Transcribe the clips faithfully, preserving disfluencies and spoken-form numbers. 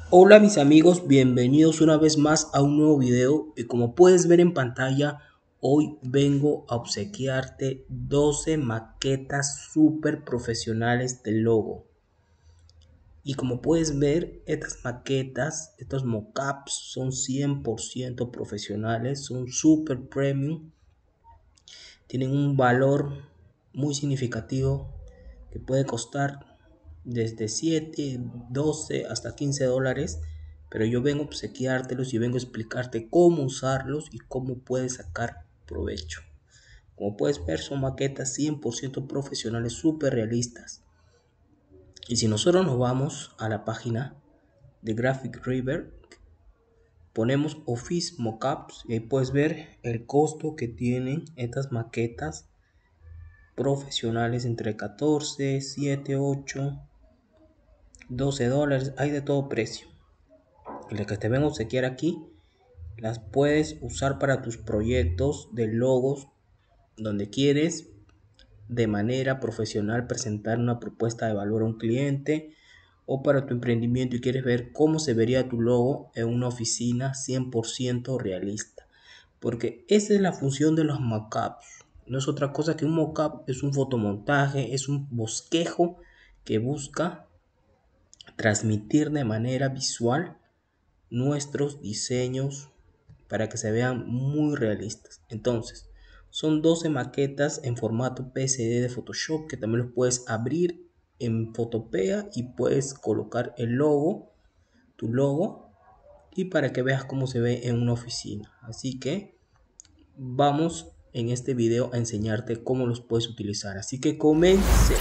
Hola mis amigos, bienvenidos una vez más a un nuevo video y como puedes ver en pantalla, hoy vengo a obsequiarte doce maquetas súper profesionales del logo. Y como puedes ver, estas maquetas, estos mockups son cien por ciento profesionales, son súper premium, tienen un valor muy significativo que puede costar desde siete, doce hasta quince dólares, pero yo vengo a obsequiártelos y vengo a explicarte cómo usarlos y cómo puedes sacar provecho. Como puedes ver, son maquetas cien por ciento profesionales, súper realistas. Y si nosotros nos vamos a la página de Graphic River, ponemos Office Mockups y ahí puedes ver el costo que tienen estas maquetas profesionales entre catorce, siete, ocho, doce dólares, hay de todo precio. Las que te vengo a obsequiar aquí las puedes usar para tus proyectos de logos donde quieres de manera profesional presentar una propuesta de valor a un cliente, o para tu emprendimiento y quieres ver cómo se vería tu logo en una oficina cien por ciento realista, porque esa es la función de los mockups. No es otra cosa que un mockup, es un fotomontaje, es un bosquejo que busca transmitir de manera visual nuestros diseños para que se vean muy realistas. Entonces, son doce maquetas en formato P S D de Photoshop que también los puedes abrir en Photopea y puedes colocar el logo, tu logo, y para que veas cómo se ve en una oficina. Así que vamos en este video a enseñarte cómo los puedes utilizar. Así que comencemos.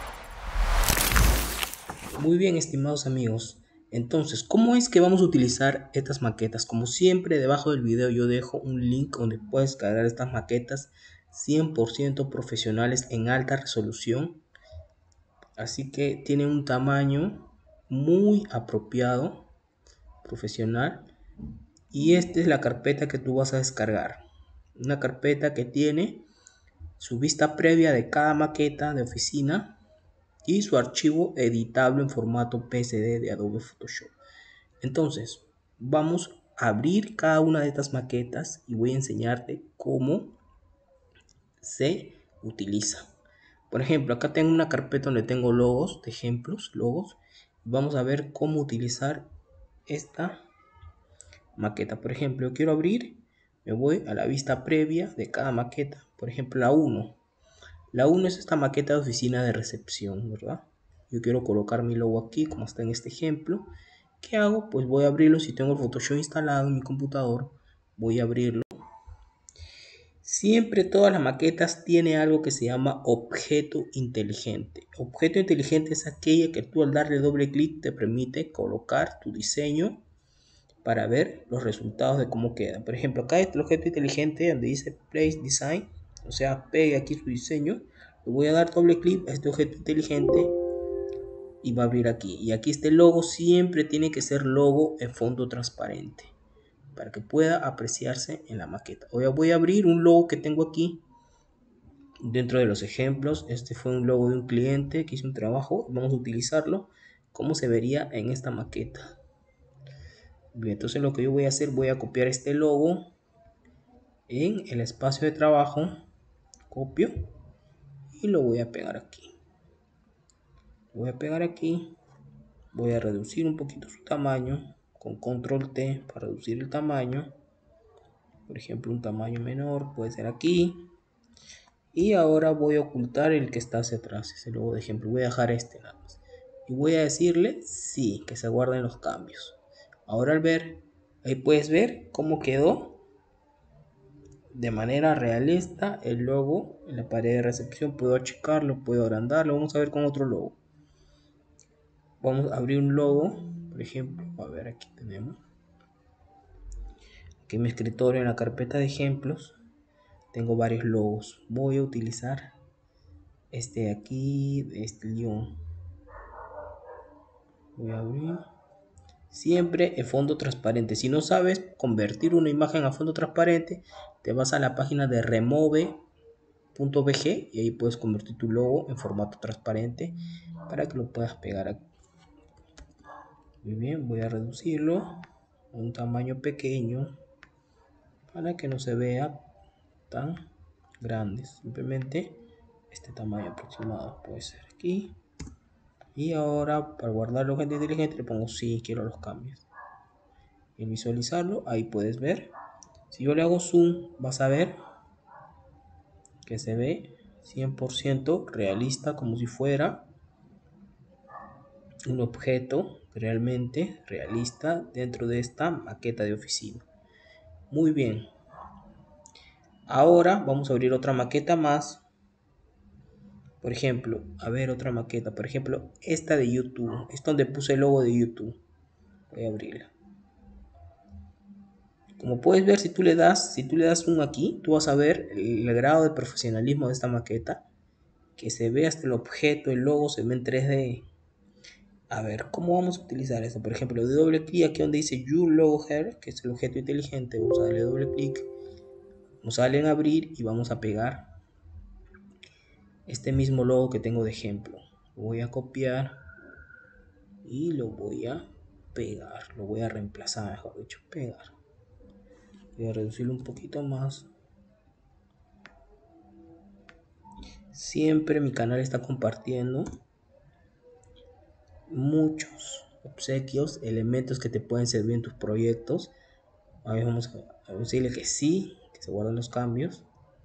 Muy bien, estimados amigos. Entonces, ¿cómo es que vamos a utilizar estas maquetas? Como siempre, debajo del video yo dejo un link donde puedes cargar estas maquetas cien por ciento profesionales en alta resolución. Así que tiene un tamaño muy apropiado, profesional. Y esta es la carpeta que tú vas a descargar. Una carpeta que tiene su vista previa de cada maqueta de oficina y su archivo editable en formato P S D de Adobe Photoshop. Entonces, vamos a abrir cada una de estas maquetas y voy a enseñarte cómo se utiliza. Por ejemplo, acá tengo una carpeta donde tengo logos, de ejemplos, logos. Vamos a ver cómo utilizar esta maqueta. Por ejemplo, yo quiero abrir, me voy a la vista previa de cada maqueta. Por ejemplo, la uno. La uno es esta maqueta de oficina de recepción, ¿verdad? Yo quiero colocar mi logo aquí, como está en este ejemplo. ¿Qué hago? Pues voy a abrirlo. Si tengo el Photoshop instalado en mi computador, voy a abrirlo. Siempre todas las maquetas tienen algo que se llama objeto inteligente. Objeto inteligente es aquella que tú al darle doble clic te permite colocar tu diseño para ver los resultados de cómo queda. Por ejemplo, acá está el objeto inteligente donde dice Place Design, o sea, pegue aquí su diseño. Le voy a dar doble clic a este objeto inteligente y va a abrir aquí. Y aquí este logo siempre tiene que ser logo en fondo transparente para que pueda apreciarse en la maqueta. Hoy voy a abrir un logo que tengo aquí dentro de los ejemplos. Este fue un logo de un cliente que hizo un trabajo. Vamos a utilizarlo como se vería en esta maqueta. Bien, entonces lo que yo voy a hacer, voy a copiar este logo en el espacio de trabajo, copio y lo voy a pegar aquí. Lo voy a pegar aquí, voy a reducir un poquito su tamaño con control T para reducir el tamaño. Por ejemplo, un tamaño menor puede ser aquí. Y ahora voy a ocultar el que está hacia atrás, ese logo de ejemplo. Voy a dejar este nada más. Y voy a decirle sí, que se guarden los cambios. Ahora al ver, ahí puedes ver cómo quedó de manera realista el logo en la pared de recepción. Puedo achicarlo, puedo agrandarlo. Vamos a ver con otro logo. Vamos a abrir un logo, por ejemplo. A ver, aquí tenemos. Aquí en mi escritorio, en la carpeta de ejemplos, tengo varios logos. Voy a utilizar este de aquí, este león. Voy a abrir. Siempre en fondo transparente. Si no sabes convertir una imagen a fondo transparente, te vas a la página de remove punto b g y ahí puedes convertir tu logo en formato transparente para que lo puedas pegar aquí. Muy bien, voy a reducirlo a un tamaño pequeño para que no se vea tan grande. Simplemente este tamaño aproximado puede ser aquí. Y ahora para guardar el objeto inteligente le pongo sí, quiero los cambios. Y al visualizarlo, ahí puedes ver. Si yo le hago zoom, vas a ver que se ve cien por ciento realista, como si fuera un objeto realmente realista dentro de esta maqueta de oficina. Muy bien. Ahora vamos a abrir otra maqueta más. Por ejemplo, a ver otra maqueta. Por ejemplo, esta de YouTube. Es donde puse el logo de YouTube. Voy a abrirla. Como puedes ver, si tú le das, si tú le das un aquí, tú vas a ver el, el grado de profesionalismo de esta maqueta. Que se ve hasta el objeto, el logo se ve en tres D. A ver, ¿cómo vamos a utilizar eso? Por ejemplo, de doble clic aquí donde dice You Logo Here, que es el objeto inteligente. Vamos a darle doble clic. Vamos a darle en abrir y vamos a pegar este mismo logo que tengo de ejemplo. Lo voy a copiar y lo voy a pegar. Lo voy a reemplazar, mejor dicho, pegar. Voy a reducirlo un poquito más. Siempre mi canal está compartiendo muchos obsequios, elementos que te pueden servir en tus proyectos. A ver, vamos a decirle que sí, que se guardan los cambios.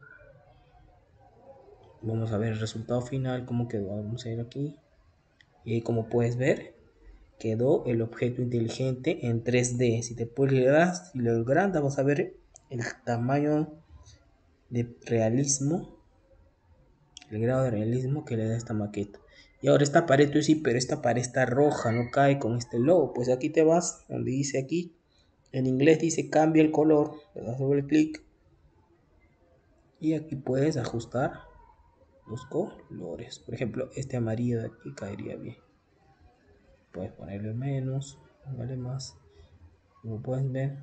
Vamos a ver el resultado final, cómo quedó. Vamos a ir aquí. Y ahí, como puedes ver, quedó el objeto inteligente en tres D. Si te puedes le das, si lo agrandas, vas a ver el tamaño de realismo, el grado de realismo que le da esta maqueta. Y ahora esta pared, tú sí, pero esta pared está roja, no cae con este logo. Pues aquí te vas, donde dice aquí, en inglés dice cambia el color, le das doble clic y aquí puedes ajustar los colores. Por ejemplo, este amarillo de aquí caería bien. Puedes ponerle menos, vale más. Como puedes ver,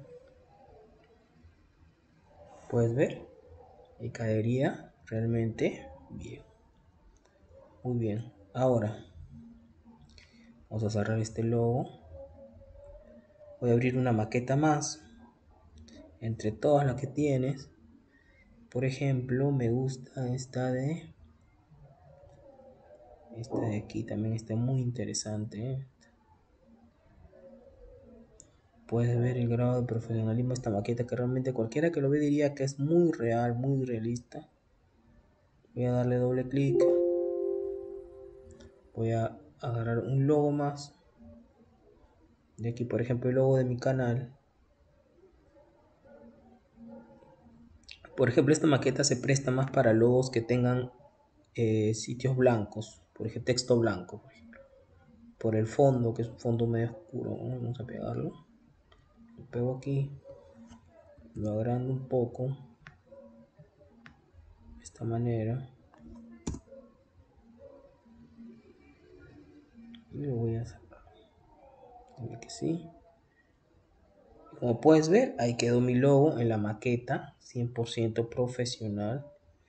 puedes ver, y caería realmente bien. Muy bien. Ahora vamos a cerrar este logo. Voy a abrir una maqueta más entre todas las que tienes. Por ejemplo, me gusta esta de esta de aquí, también está muy interesante, ¿eh? Puedes ver el grado de profesionalismo de esta maqueta, que realmente cualquiera que lo ve diría que es muy real, muy realista. Voy a darle doble clic. Voy a agarrar un logo más. De aquí, por ejemplo, el logo de mi canal. Por ejemplo, esta maqueta se presta más para logos que tengan eh, sitios blancos. Por ejemplo, texto blanco, por ejemplo. Por el fondo, que es un fondo medio oscuro. Vamos a pegarlo. Lo pego aquí. Lo agrando un poco. De esta manera. Y lo voy a sacar. Dile que sí. Como puedes ver, ahí quedó mi logo en la maqueta. cien por ciento profesional.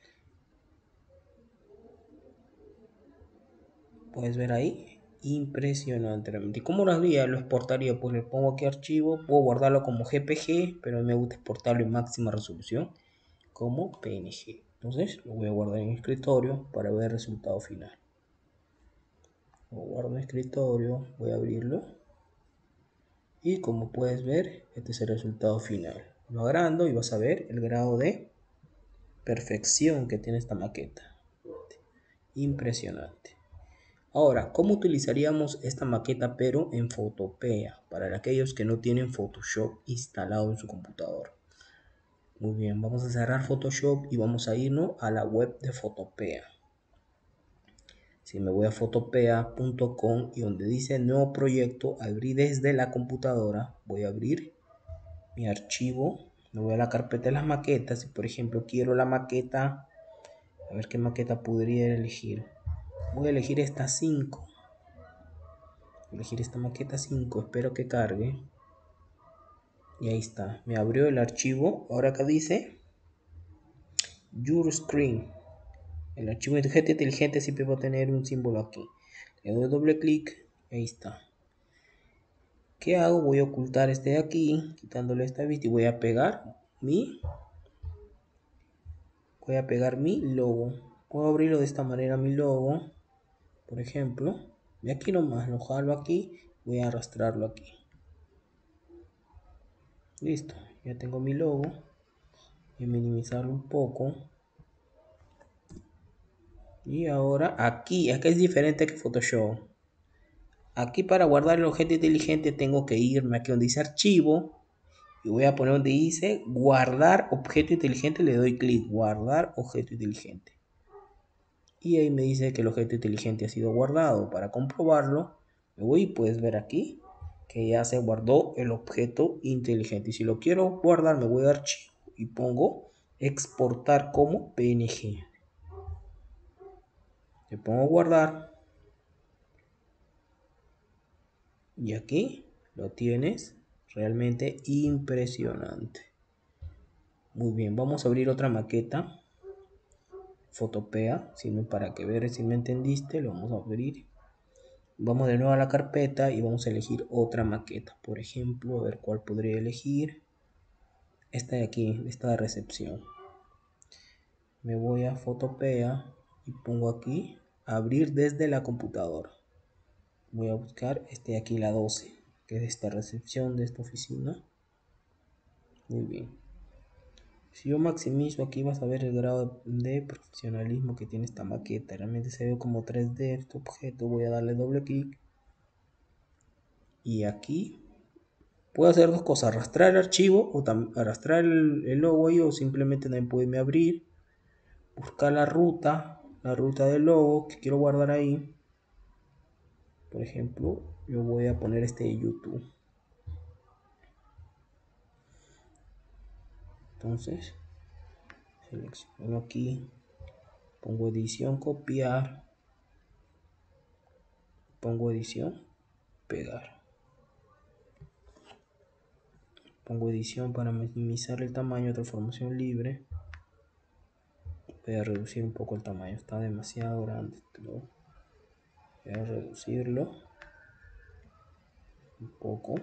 Puedes ver ahí. Impresionante realmente. ¿Y cómo lo haría? Lo exportaría. Pues le pongo aquí archivo. Puedo guardarlo como G P G. Pero a mí me gusta exportarlo en máxima resolución. Como P N G. Entonces lo voy a guardar en el escritorio para ver el resultado final. Lo guardo en el escritorio. Voy a abrirlo. Y como puedes ver, este es el resultado final. Lo agrando y vas a ver el grado de perfección que tiene esta maqueta. Impresionante. Ahora, ¿cómo utilizaríamos esta maqueta pero en Photopea? Para aquellos que no tienen Photoshop instalado en su computador. Muy bien, vamos a cerrar Photoshop y vamos a irnos a la web de Photopea. Si me voy a photopea punto com y donde dice nuevo proyecto, abrir desde la computadora, voy a abrir mi archivo, me voy a la carpeta de las maquetas y por ejemplo quiero la maqueta, a ver qué maqueta podría elegir. Voy a elegir esta cinco. Elegir esta maqueta cinco, espero que cargue. Y ahí está, me abrió el archivo. Ahora acá dice Your Screen. El archivo de objeto inteligente siempre va a tener un símbolo aquí. Le doy doble clic y ahí está. ¿Qué hago? Voy a ocultar este de aquí, quitándole esta vista, y voy a pegar mi, voy a pegar mi logo. Puedo abrirlo de esta manera, mi logo, por ejemplo. Y aquí nomás lo jalo aquí, voy a arrastrarlo aquí. Listo, ya tengo mi logo. Voy a minimizarlo un poco. Y ahora aquí, acá es diferente que Photoshop. Aquí para guardar el objeto inteligente tengo que irme aquí donde dice archivo. Y voy a poner donde dice guardar objeto inteligente. Le doy clic, guardar objeto inteligente. Y ahí me dice que el objeto inteligente ha sido guardado. Para comprobarlo, me voy y puedes ver aquí que ya se guardó el objeto inteligente. Y si lo quiero guardar, me voy a archivo y pongo exportar como P N G. Le pongo guardar. Y aquí lo tienes. Realmente impresionante. Muy bien, vamos a abrir otra maqueta. Photopea, sino para que veas si me entendiste, lo vamos a abrir. Vamos de nuevo a la carpeta y vamos a elegir otra maqueta. Por ejemplo, a ver cuál podría elegir. Esta de aquí, esta de recepción. Me voy a Photopea y pongo aquí abrir desde la computadora. Voy a buscar este de aquí, la doce, que es esta recepción de esta oficina. Muy bien. Si yo maximizo aquí vas a ver el grado de profesionalismo que tiene esta maqueta. Realmente se ve como tres D este objeto. Voy a darle doble clic. Y aquí puedo hacer dos cosas. Arrastrar el archivo o arrastrar el, el logo ahí, o simplemente también puedo irme a abrir. Buscar la ruta. La ruta del logo que quiero guardar ahí. Por ejemplo, yo voy a poner este de YouTube. Entonces, selecciono aquí. Pongo edición, copiar. Pongo edición, pegar. Pongo edición para minimizar el tamaño de transformación libre. Voy a reducir un poco el tamaño, está demasiado grande. Voy a reducirlo un poco.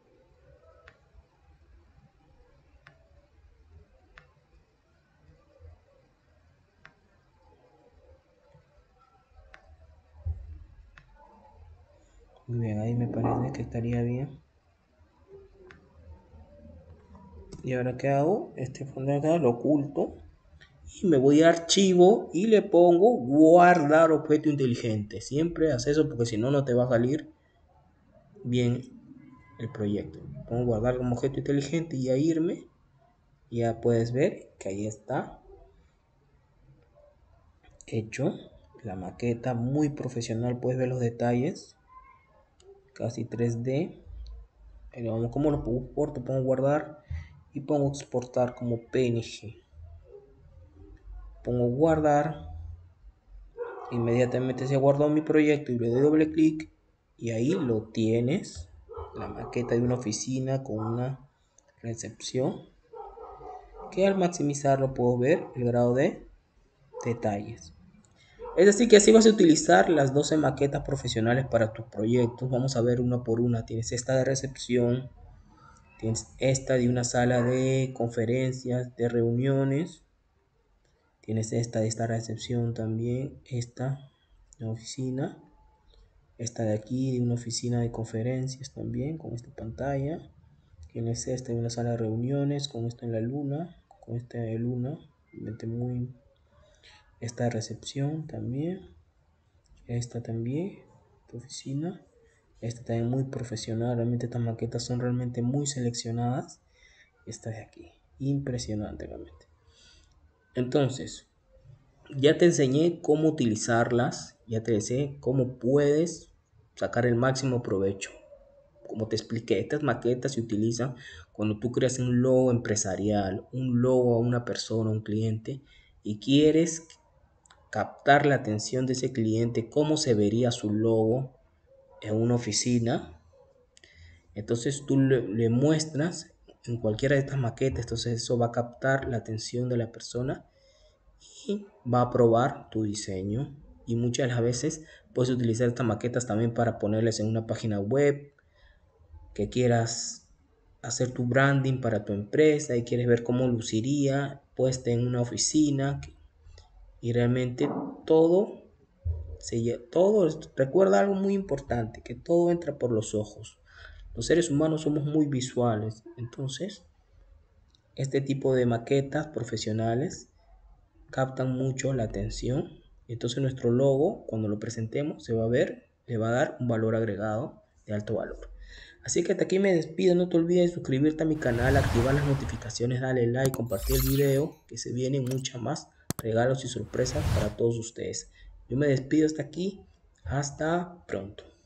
Muy bien, ahí me parece que estaría bien. Y ahora ¿qué hago? Este fondo de acá lo oculto. Y me voy a archivo y le pongo guardar objeto inteligente. Siempre haz eso porque si no, no te va a salir bien el proyecto. Pongo guardar como objeto inteligente y a irme. Ya puedes ver que ahí está hecho la maqueta, muy profesional. Puedes ver los detalles, casi tres D. Pero vamos, como lo exporto, pongo guardar y pongo exportar como P N G. Pongo guardar, inmediatamente se ha guardado mi proyecto y le doy doble clic y ahí lo tienes, la maqueta de una oficina con una recepción que al maximizarlo puedo ver el grado de detalles. Es decir que así vas a utilizar las doce maquetas profesionales para tus proyectos. Vamos a ver una por una. Tienes esta de recepción, tienes esta de una sala de conferencias, de reuniones. Tienes esta de esta recepción también, esta de oficina, esta de aquí de una oficina de conferencias también con esta pantalla. Tienes esta de una sala de reuniones con esto en la luna, con esta de luna, muy esta de recepción también, esta también de oficina, esta también muy profesional. Realmente estas maquetas son realmente muy seleccionadas. Esta de aquí, impresionante realmente. Entonces, ya te enseñé cómo utilizarlas, ya te enseñé cómo puedes sacar el máximo provecho. Como te expliqué, estas maquetas se utilizan cuando tú creas un logo empresarial, un logo a una persona, un cliente, y quieres captar la atención de ese cliente, cómo se vería su logo en una oficina. Entonces tú le, le muestras en cualquiera de estas maquetas, entonces eso va a captar la atención de la persona y va a probar tu diseño. Y muchas de las veces puedes utilizar estas maquetas también para ponerles en una página web que quieras hacer tu branding para tu empresa y quieres ver cómo luciría puesta en una oficina. Y realmente todo, se, todo, recuerda algo muy importante, que todo entra por los ojos. Los seres humanos somos muy visuales, entonces este tipo de maquetas profesionales captan mucho la atención. Entonces nuestro logo, cuando lo presentemos, se va a ver, le va a dar un valor agregado de alto valor. Así que hasta aquí me despido. No te olvides de suscribirte a mi canal, activar las notificaciones, darle like, compartir el video, que se vienen muchas más regalos y sorpresas para todos ustedes. Yo me despido hasta aquí. Hasta pronto.